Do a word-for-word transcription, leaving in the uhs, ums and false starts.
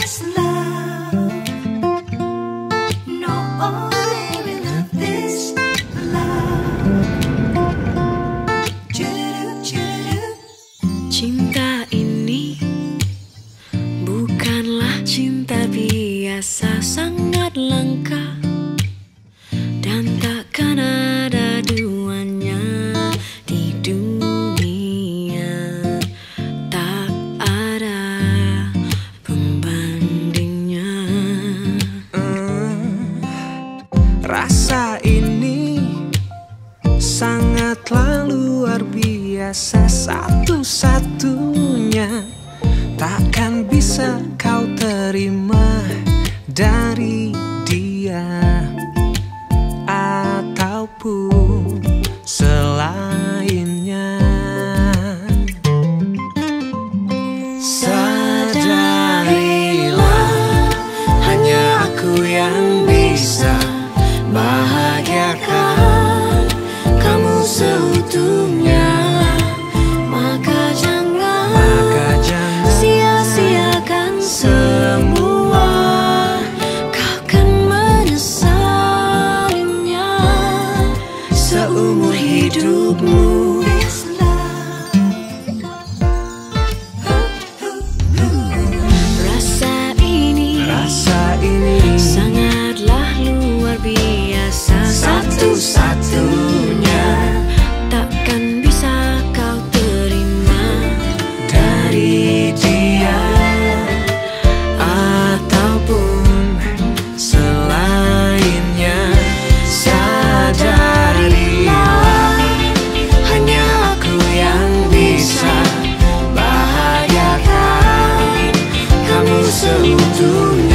This love, no ordinary love. This love. Cinta ini bukanlah cinta biasa, sangat langka dan takkan ada duanya di dunia. Tak ada pembandingnya. Hmm, rasa ini sangatlah luar biasa, satu-satunya takkan bisa kau terima dari dia ataupun selainnya. Sadarilah, hanya aku yang bisa bahagiakan kamu seutuhnya. Maka jangan, Maka jangan sia-siakan semua, kau kan menyesalinya seumur hidupmu. This love. Rasa ini, Rasa ini sangatlah luar biasa, satu-satunya takkan bisa kau terima dari dia ataupun selainnya. Sadarilah, hanya aku yang bisa bahagiakan kamu seutuhnya.